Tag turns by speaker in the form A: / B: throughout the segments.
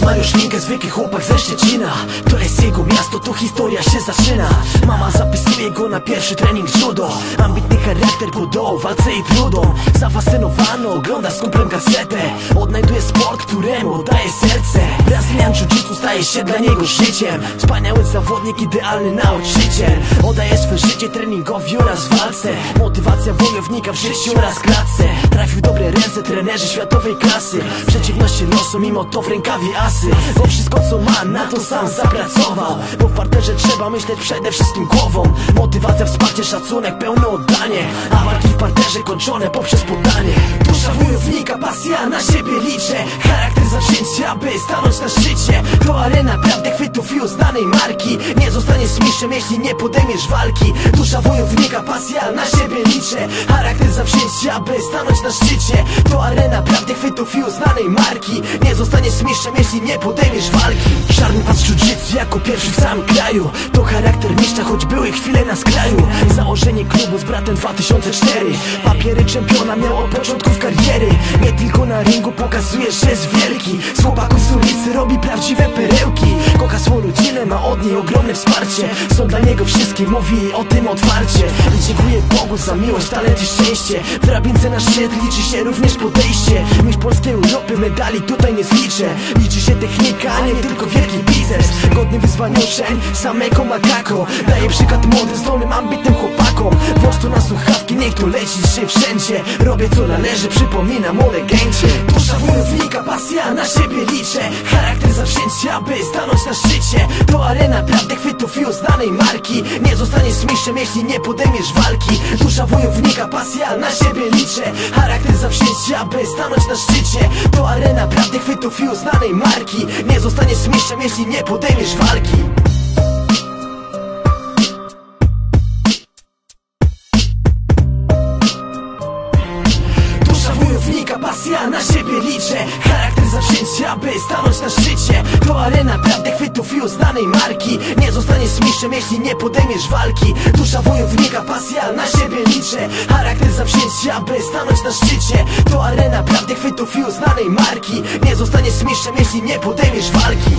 A: Mariusz Linkę, zwykły chłopak ze Szczecina. To jest jego miasto, tu historia się zaczyna. Mama zapisuje go na pierwszy trening judo. Ambitny charakter podał walce i trudą. Zafascynowany ogląda z kumplem gazetę. Odnajduje sport, któremu oddaje serce. Brazylian jiu-jitsu staje się dla niego życiem. Wspaniały zawodnik, idealny nauczyciel. Oddaje swe życie treningowi oraz walce. Motywacja wojownika w życiu oraz klatce. Trafił w dobre ręce trenerzy światowej klasy. Przeciwności losu, mimo to w rękawie asy. Bo wszystko co ma, na to sam zapracował. Bo w parterze trzeba myśleć przede wszystkim głową. Motywacja, wsparcie, szacunek, pełne oddanie. A walki w parterze kończone poprzez poddanie. Dusza wojownika, pasja na siebie liczę. Charakter zawzięcia, aby stanąć na szczycie. To arena prawdy, chwytów i uznanej marki. Nie zostaniesz mistrzem, jeśli nie podejmiesz walki. Dusza wojownika, pasja na siebie liczę. Charakter zawzięcia, aby stanąć na szczycie. To arena prawdy, chwytów i uznanej marki. Nie zostaniesz mistrzem, jeśli nie podejmiesz walki. Czarny pas jiu-jitsu jako pierwszy w całym kraju. To charakter mistrza, choć były chwile na skraju. Założenie klubu z bratem 2004. Papiery czempiona miał od początków kariery. Nie tylko na ringu pokazuje, że jest wielki. Z chłopaków z ulicy robi prawdziwe perełki. Kocha swą rodzinę, ma od niej ogromne wsparcie. Są dla niego wszystkie, mówi o tym otwarcie. I dziękuję Bogu za miłość, talent i szczęście. W drabince na szczyt liczy się również podejście. Mistrz polskiej Europy, medali tutaj nie zliczę. Liczy się technika, a nie tylko wielki biceps. Godny wyzwaniuszeń, samego makako. Daje przykład młodym, zdolnym, ambitnym chłopakom. Włącz to na słuchawki, niech to leci się wszędzie. Robię co należy, przypominam o legendzie. Dusza wojownika, pasja na siebie liczę. Charakter zawzięcia, aby stanąć na szczycie. To arena prawdy, chwytów i uznanej marki. Nie zostaniesz mistrzem, jeśli nie podejmiesz walki. Dusza wojownika, pasja na siebie liczę. Charakter zawzięcia, aby stanąć na szczycie. To arena prawdy, chwytów i uznanej marki. Nie zostaniesz mistrzem, jeśli nie podejmiesz walki. Pasja na siebie liczę. Charakter zawzięcia, aby stanąć na szczycie. To arena prawdy, chwytów i uznanej marki. Nie zostaniesz mistrzem, jeśli nie podejmiesz walki. Dusza wojownika, pasja na siebie liczę. Charakter zawzięcia, aby stanąć na szczycie. To arena prawdy, chwytów i uznanej marki. Nie zostaniesz mistrzem, jeśli nie podejmiesz walki.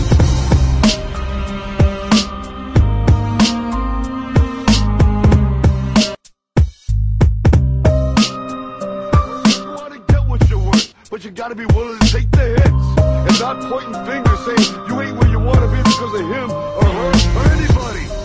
B: But you gotta be willing to take the hits and not pointing fingers saying you ain't where you wanna be because of him or her or anybody.